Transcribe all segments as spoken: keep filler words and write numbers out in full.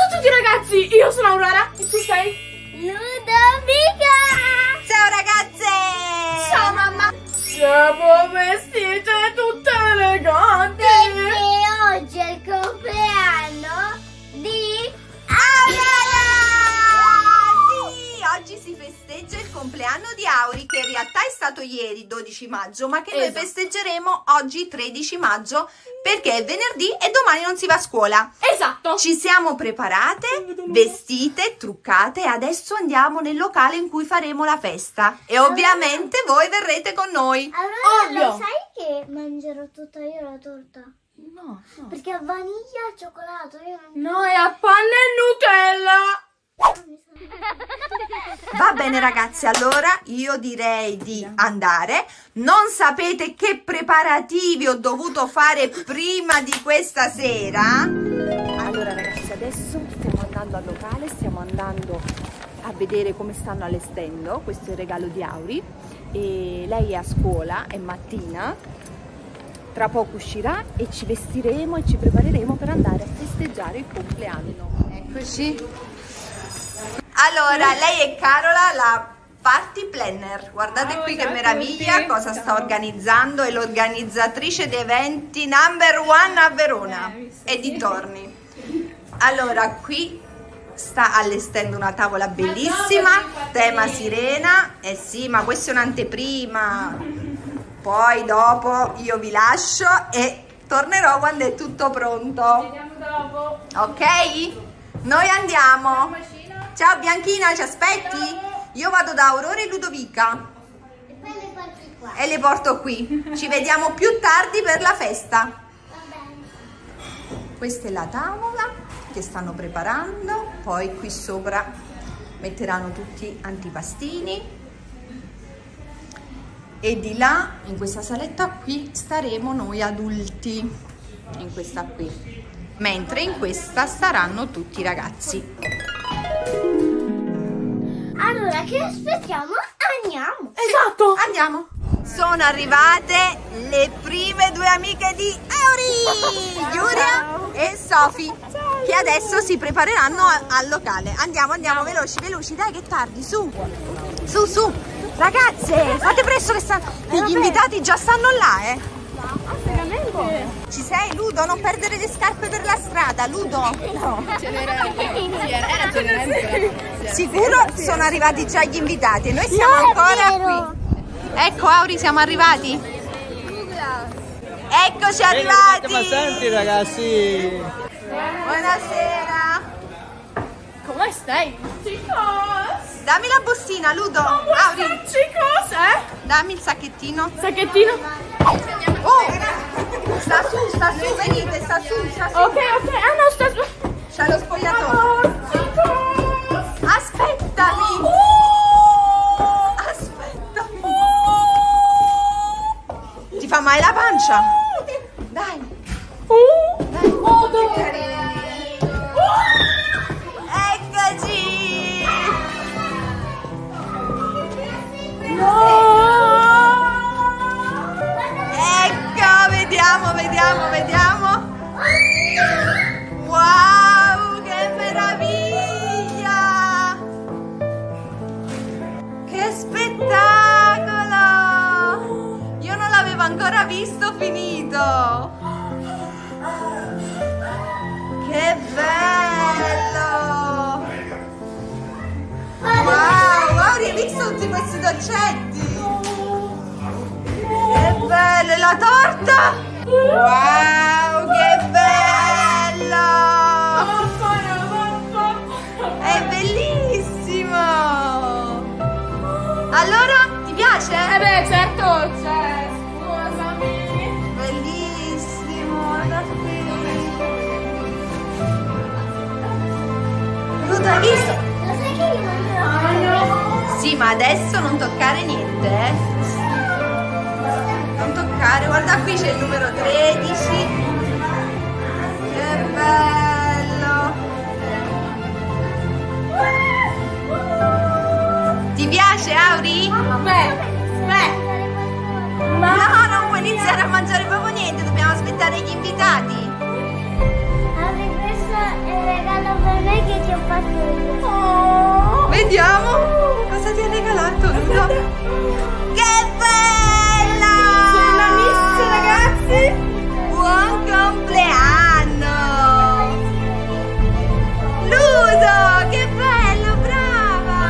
a tutti ragazzi, io sono Aurora e tu sei Ludovica. Ciao ragazze. Ciao mamma. Siamo vestite tutte eleganti Perché oggi è il compleanno di Aurora! Sì, oggi si festeggia il compleanno di Auri, che in realtà è stato ieri dodici maggio, ma che Esatto. noi festeggeremo oggi tredici maggio perché è venerdì e domani non si va a scuola. Esatto. Ci siamo preparate, vestite, truccate e adesso andiamo nel locale in cui faremo la festa e ovviamente voi verrete con noi. Allora, Ovvio. lo sai che mangerò tutta io la torta? No, no. Perché a vaniglia e cioccolato io non... No, è a panna e Nutella. Va bene ragazzi, allora io direi di andare. Non sapete che preparativi ho dovuto fare prima di questa sera? Allora ragazzi, adesso stiamo andando al locale, stiamo andando a vedere come stanno allestendo. Questo è il regalo di Auri e lei è a scuola, è mattina, tra poco uscirà e ci vestiremo e ci prepareremo per andare a festeggiare il compleanno. Eccoci. Allora, lei è Carola, la party planner. Guardate Ciao, qui ciao che a meraviglia, tutti. cosa sta Ciao. organizzando. È l'organizzatrice di eventi number one a Verona Eh, visto, e sì. dintorni. Allora, qui sta allestendo una tavola bellissima, tema sirena. Eh sì, ma questa è un'anteprima. Poi dopo io vi lascio e tornerò quando è tutto pronto. Vediamo dopo. Ok? Noi andiamo. Ciao Bianchina, ci aspetti? Io vado da Aurora e Ludovica E poi le porti qua. e le porto qui. Ci vediamo più tardi per la festa. Va bene. Questa è la tavola che stanno preparando. Poi qui sopra metteranno tutti antipastini. E di là, in questa saletta qui, staremo noi adulti. In questa qui. Mentre in questa staranno tutti i ragazzi. Allora, che aspettiamo? Andiamo. Esatto. Andiamo. Sono arrivate le prime due amiche di Auri, Giulia e Sofi, che adesso si prepareranno a- al locale. Andiamo, andiamo, veloci, veloci, dai che è tardi, su, su, su. Ragazze, fate presto che stanno, gli invitati già stanno là, eh. Ci sei, Ludo? Non perdere le scarpe per la strada, Ludo. Sicuro sono arrivati già gli invitati e noi siamo Non è ancora vero. qui. Ecco Auri, siamo arrivati. Eccoci arrivati. Ma senti ragazzi, Buonasera. Come stai? Chicos. Dammi la bustina, Ludo. Auri, Chicos, eh? dammi il sacchettino. Sacchettino. Oh, sta su, sta su, venite, sta su, sta su. Ok, ok. Ah no, sta su. C'è lo spogliatoio. Oh, chicos. Aspettami. Aspettami. Ti fa mai la pancia? Dai. Uh. Dai. Oh, dove? Eccoci. Ecco, vediamo, vediamo, vediamo. Wow, che meraviglia! Che spettacolo! Io non l'avevo ancora visto finito. Che bello! Wow, Auri, hai visto tutti questi dolcetti? Che bello, e la torta? Wow, che bello! È bellissimo! Allora, ti piace? Eh beh, certo, cioè, scusami. Bellissimo, guarda qui. Ludo, hai visto? Lo sai che io mangerò? Sì, ma adesso non toccare niente, eh? Non toccare, guarda qui c'è il numero tredici. Che bello! Ti piace, Auri? Beh, beh. No, non puoi iniziare a mangiare proprio niente, dobbiamo aspettare gli invitati. Apri, questo è il regalo per me Oh, vediamo cosa ti ha regalato Ludo. Che bella! Sono la miss, ragazzi! Buon compleanno! Ludo, che bello, brava!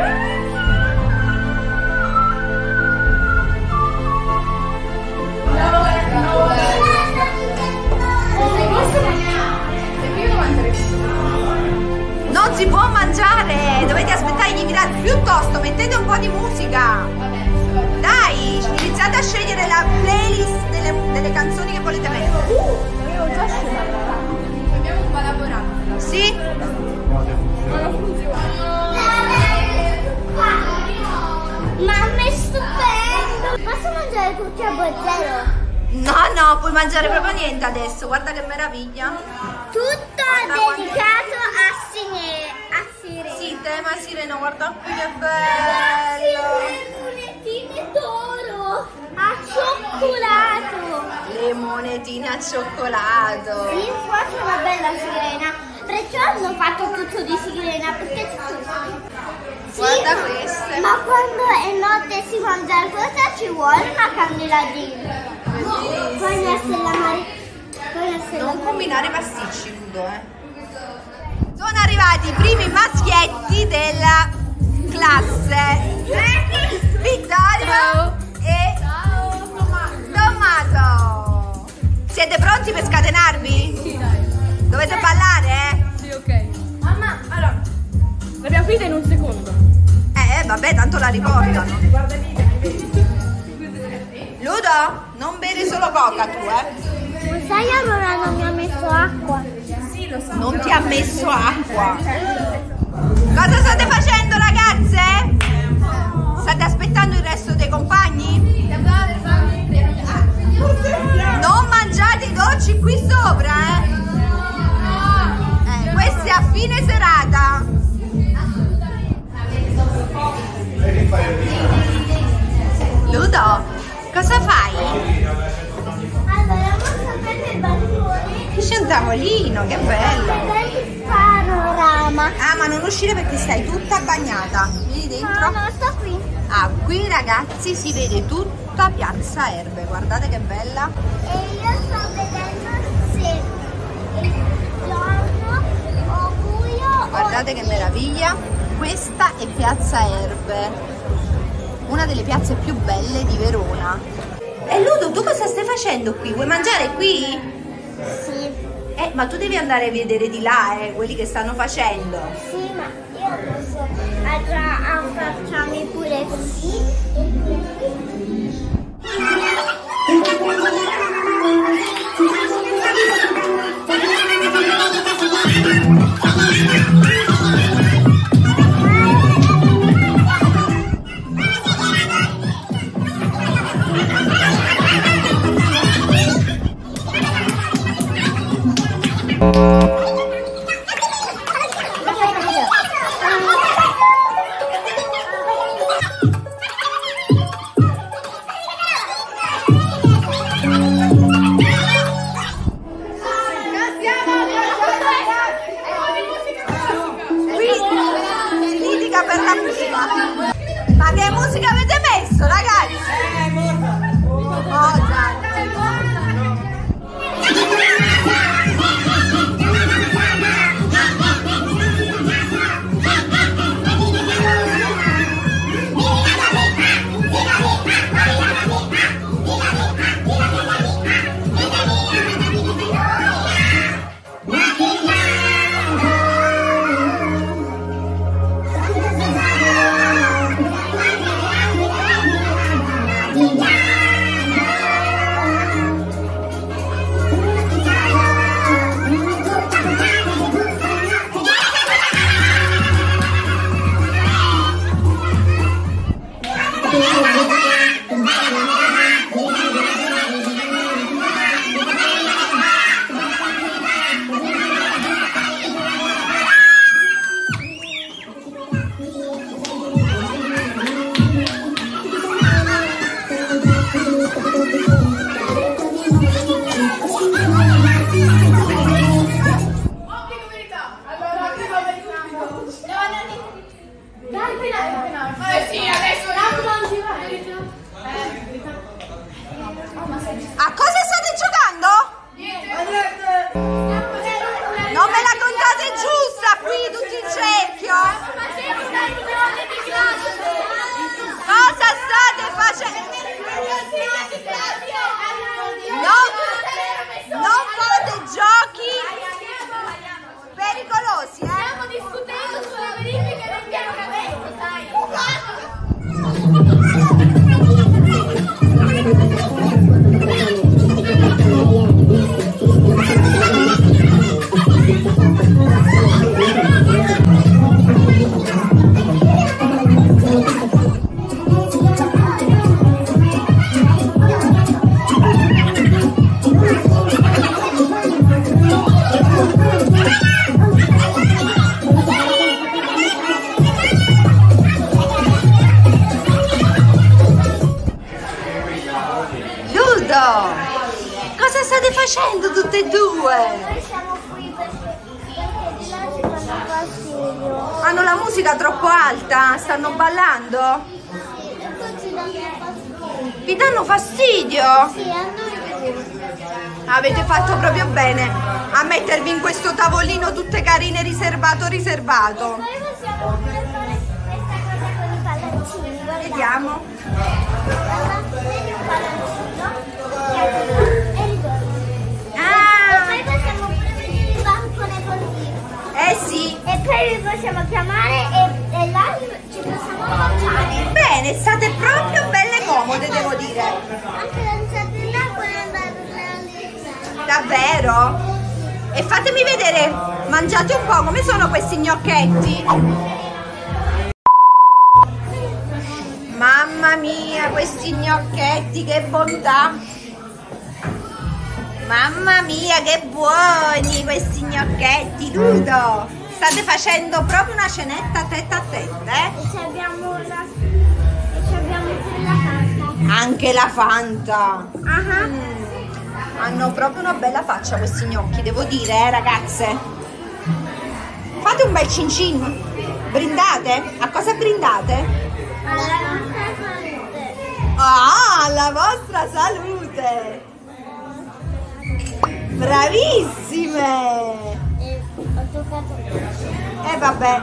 Non si può mangiare, dovete aspettare gli invitati. Piuttosto mettete un po' di musica. Dai, iniziate a scegliere la playlist delle, delle canzoni che volete mettere. Avevo già scelto. Dobbiamo un po' lavorare. Sì? Non funziona. Mamma è stupendo! Posso mangiare tutti a bozzero? No, no, puoi mangiare proprio niente adesso. Guarda che meraviglia. Tutto dedicato a Sirena. A Sirena. Sì, tema sireno, guarda qui che Ragazzi, bello. le monetine d'oro a cioccolato. Le monetine al cioccolato. Sì, qua c'è una bella sirena. Perciò hanno fatto tutto di sirena perché ci sono. Sì, Guarda queste. ma quando è notte si mangia cosa ci vuole una candeladina. Poi la stella mare. Poi la stella Non combinare pasticci, Ludo, eh. Sono arrivati i primi maschietti della classe. Vittorio e Tommaso. Siete pronti per scatenarvi? Sì, dai. Dovete ballare, eh? Sì, ok. Mamma, allora, l'abbiamo finita in un secondo. Eh, vabbè, tanto la riportano. Guarda lì. Ludo, non bere solo coca tu, eh? Ma sai allora non mi ha messo acqua? Sì, lo so. Non ti ha messo acqua. Cosa state facendo, ragazze? State aspettando il resto dei compagni? Non mangiate i dolci qui sopra, eh? Eh, questo è a fine serata. Ludo, cosa fai? Allora, posso prendere il balcone? C'è un tavolino, che bello. Il panorama. Ah, ma non uscire perché stai tutta bagnata. Vieni No, dentro. no, sto qui. Ah, qui ragazzi si vede tutta Piazza Erbe, guardate che bella. E io sto vedendo se il giorno o buio. Guardate che meraviglia. Questa è Piazza Erbe, una delle piazze più belle di Verona. E Ludo, tu cosa stai facendo qui? Vuoi mangiare qui? Sì, Eh, ma tu devi andare a vedere di là, eh, quelli che stanno facendo. sì, ma io posso allora affacciarmi pure così e così. Per la musica. Ma che musica avete messo, ragazzi? Mozart. tutte e due. Noi siamo qui perché, perché di là ci fanno fastidio. Hanno la musica troppo alta, stanno ballando? Sì, e poi ci danno fastidio. Vi danno fastidio? Sì, a noi pure. Avete fatto proprio bene a mettervi in questo tavolino tutte carine, riservato, riservato. Poi possiamo pure fare questa cosa con i palloncini, guardate. Vediamo. Guarda, vedi un palloncino e ritorno. Ah, E poi possiamo pure vedere il bancone così. eh sì. E poi vi possiamo chiamare e, e là ci possiamo affacciare. Bene, state proprio belle comode, devo dire. Anche lanciate là puoi andare lì. Davvero? E fatemi vedere, mangiate un po', come sono questi gnocchetti? Mamma mia, questi gnocchetti, che bontà! Mamma mia, che buoni questi gnocchetti, Ludo! State facendo proprio una cenetta tête a tête, eh? E ci abbiamo la e ci abbiamo pure la carta. Anche la Fanta! Ah. Mm. Hanno proprio una bella faccia questi gnocchi, devo dire, eh, ragazze. Fate un bel cin cin. Brindate? A cosa brindate? Alla nostra salute. Ah, alla vostra salute! Bravissime! E ho toccato. E vabbè.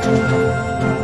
Ciao.